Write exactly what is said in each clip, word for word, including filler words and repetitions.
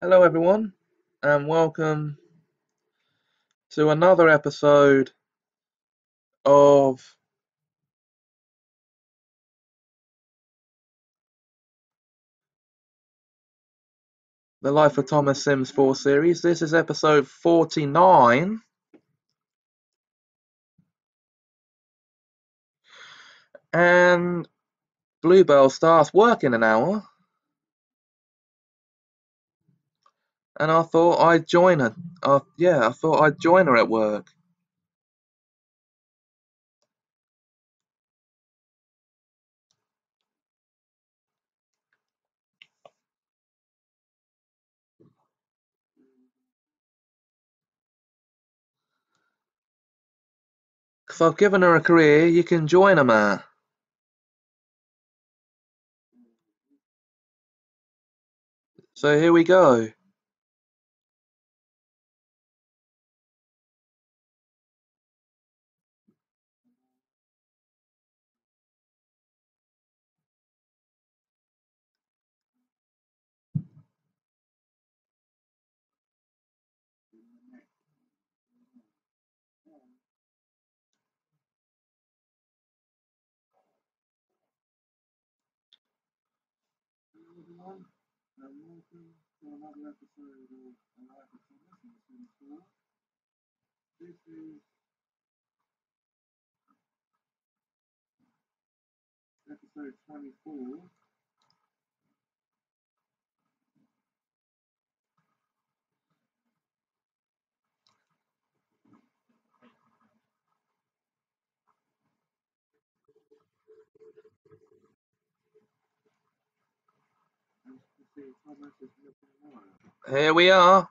Hello, everyone, and welcome to another episode of the Life of Thomas Sims four series. This is episode forty-nine, and Bluebell starts work in an hour, and I thought I'd join her. Uh, yeah, I thought I'd join her at work. Because I've given her a career you can join her, man. So here we go. Episode twenty-four. Here we are.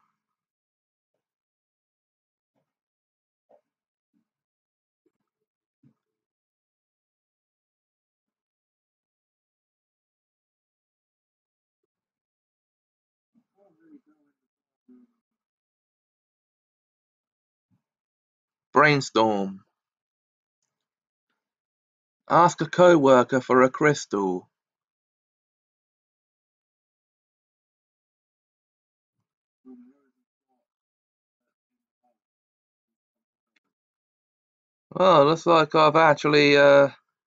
Brainstorm. Ask a co-worker for a crystal. Oh, looks like I've actually uh,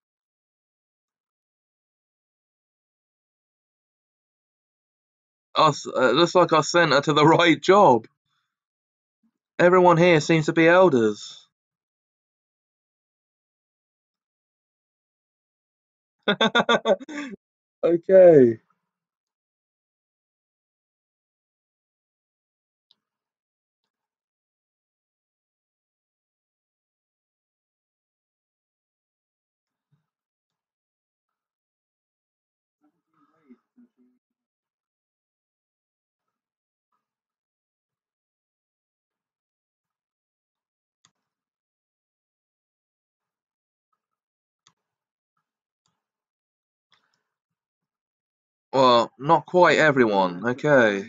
I s- uh, looks like I sent her to the right job. Everyone here seems to be elders. Okay. Well, not quite everyone. Okay.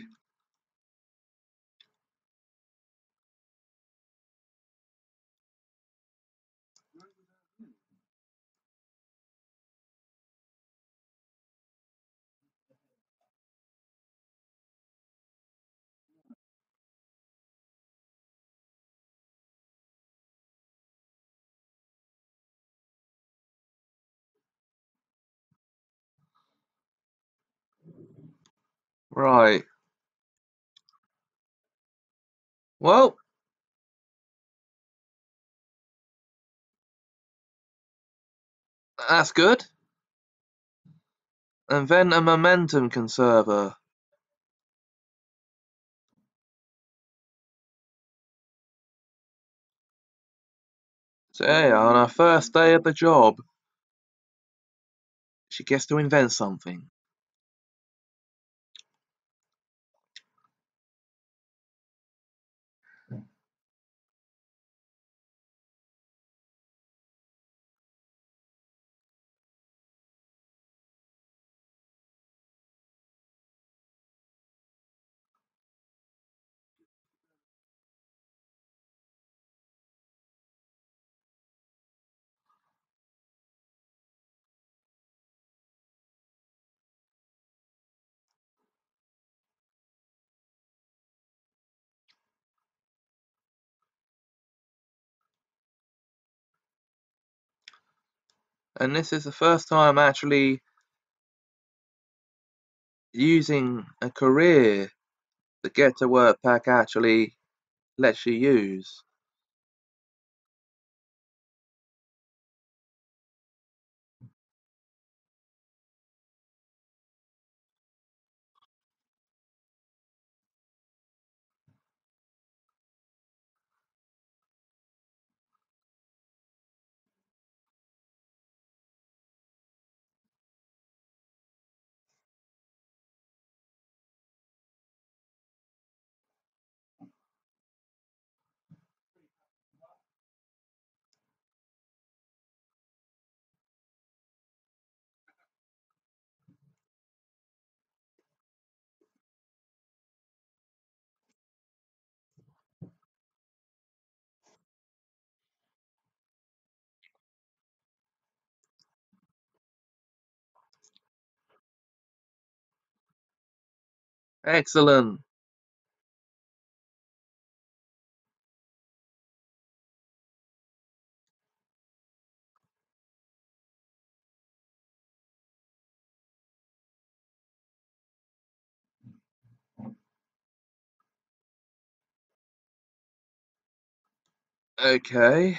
Right. Well, that's good. Invent a momentum conserver. So, hey, on her first day at the job, she gets to invent something. And this is the first time actually using a career the Get to Work pack actually lets you use. Excellent. Okay.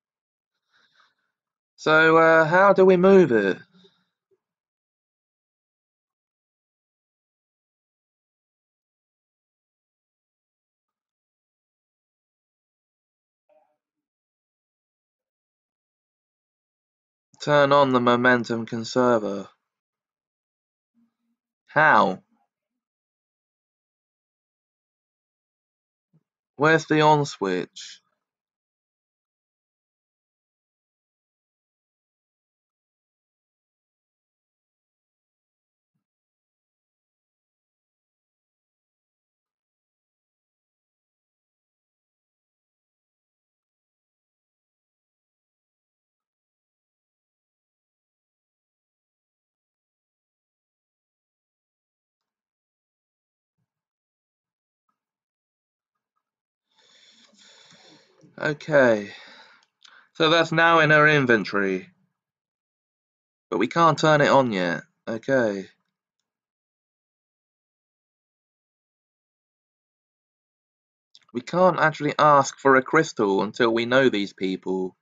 So, uh, how do we move it? Turn on the momentum conserver. How? Where's the on switch? Okay. So that's now in our inventory. But we can't turn it on yet. Okay. We can't actually ask for a crystal until we know these people.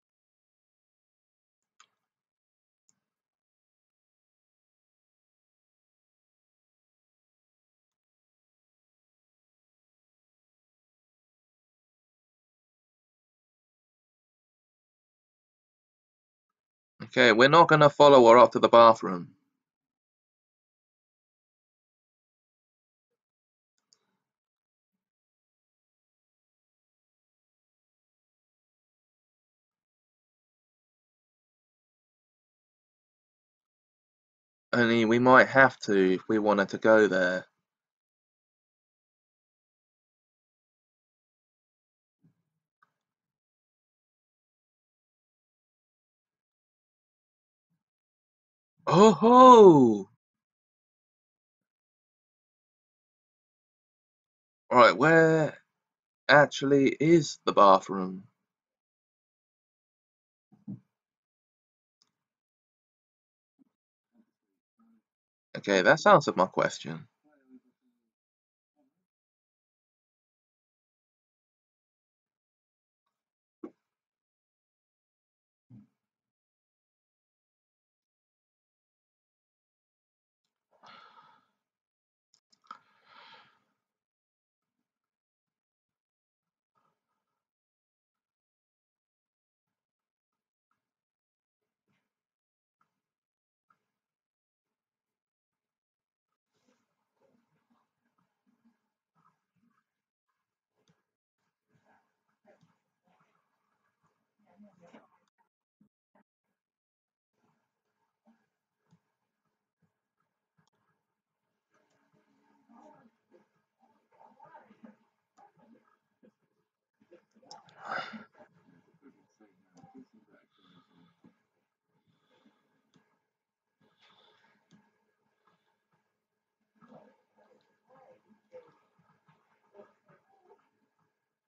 Okay, we're not gonna follow her up to the bathroom. Only we might have to if we wanted to go there. Oh ho! Right, where actually is the bathroom? Okay, that's answered my question.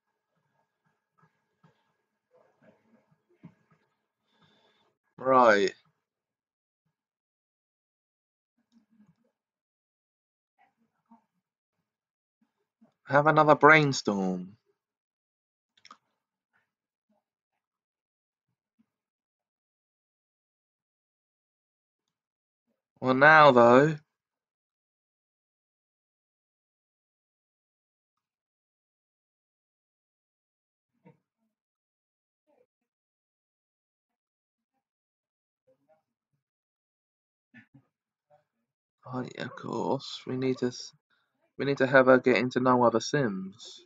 Right. Have another brainstorm. Well, now though. Oh, yeah, of course. We need to. s- We need to have her get into no other Sims.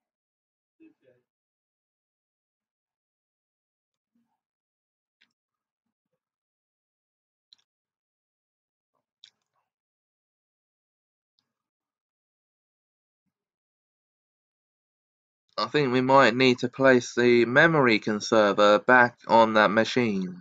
I think we might need to place the memory conserver back on that machine.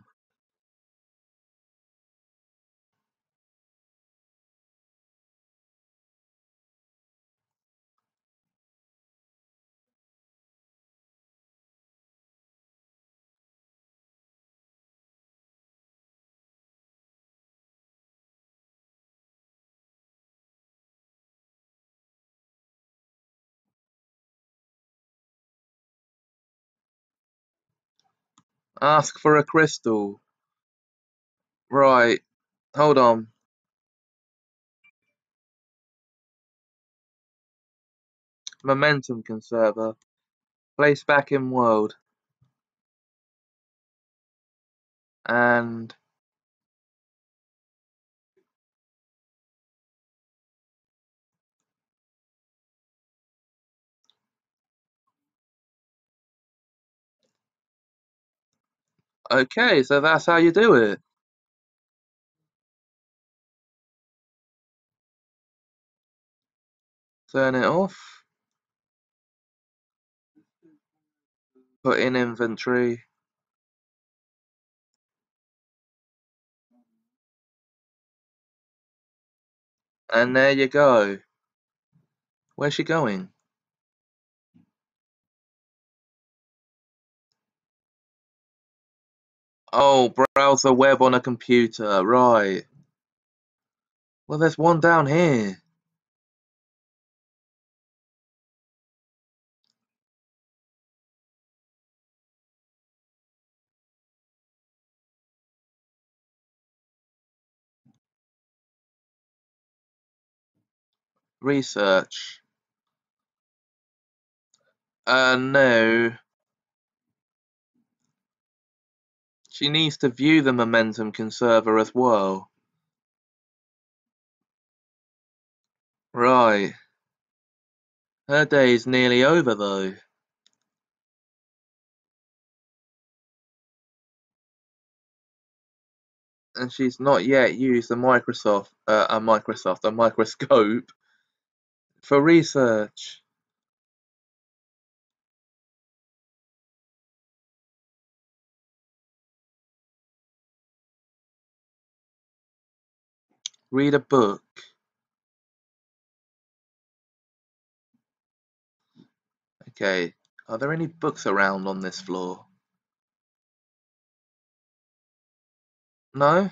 Ask for a crystal. Right. Hold on. Momentum conserver. Place back in world. And okay, so that's how you do it. Turn it off. Put in inventory. And there you go. Where's she going? Oh, browse the web on a computer. Right. Well, there's one down here. Research. Uh, no. She needs to view the momentum conserver as well. Right. Her day's nearly over, though. And she's not yet used a Microsoft, uh, a Microsoft, a microscope for research. Read a book. Okay. Are there any books around on this floor? No?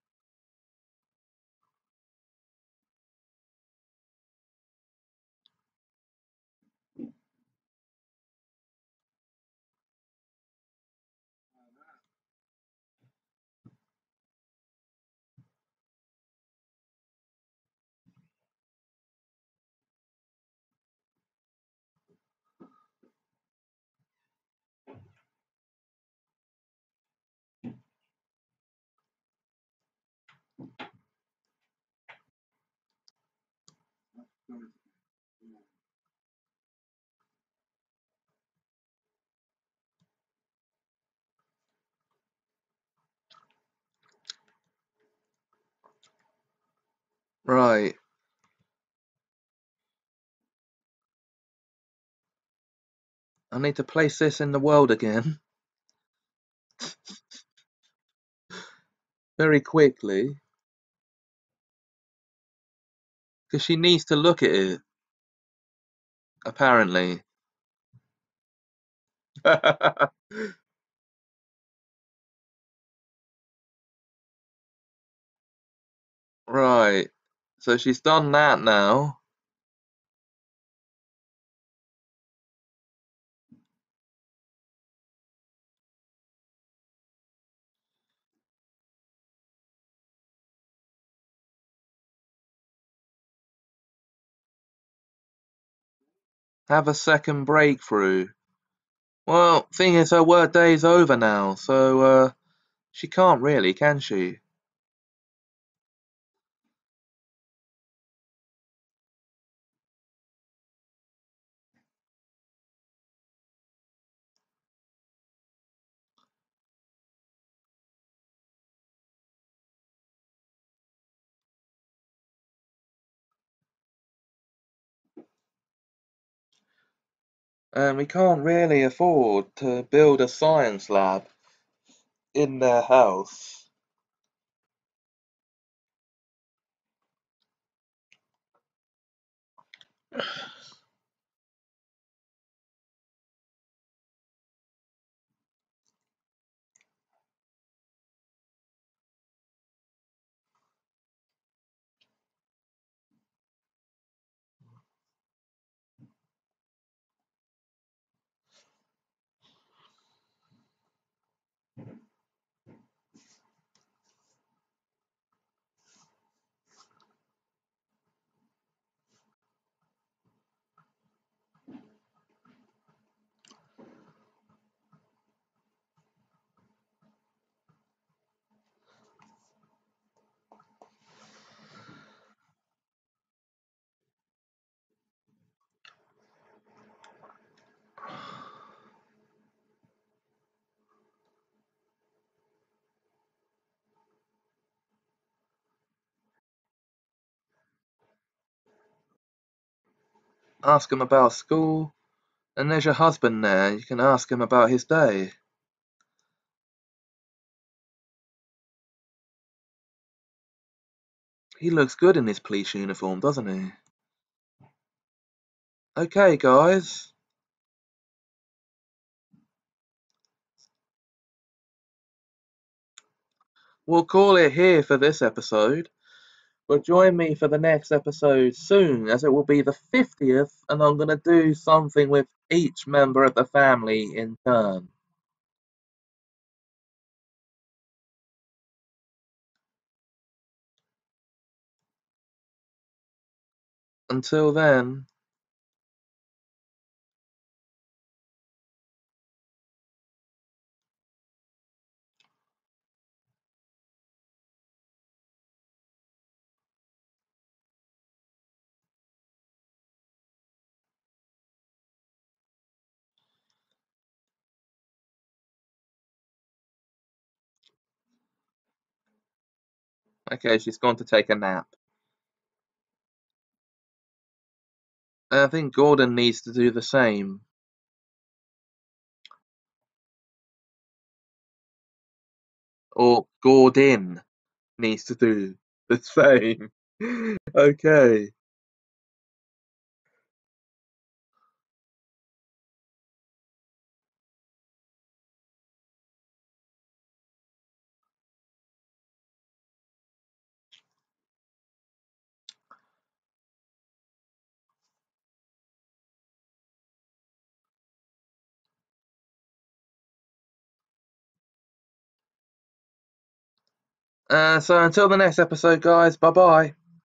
Right. I need to place this in the world again. Very quickly. Because she needs to look at it, apparently. Right. So she's done that now. Have a second breakthrough. Well, thing is, her work day's over now, so, uh, she can't really, can she? And we can't really afford to build a science lab in their house. Ask him about school, and there's your husband there. You can ask him about his day. He looks good in his police uniform, doesn't he? Okay, guys. We'll call it here for this episode. But join me for the next episode soon, as it will be the fiftieth, and I'm going to do something with each member of the family in turn. Until then, okay, she's gone to take a nap. I think Gordon needs to do the same. Or Gordon needs to do the same. Okay. Uh, so until the next episode, guys, bye bye.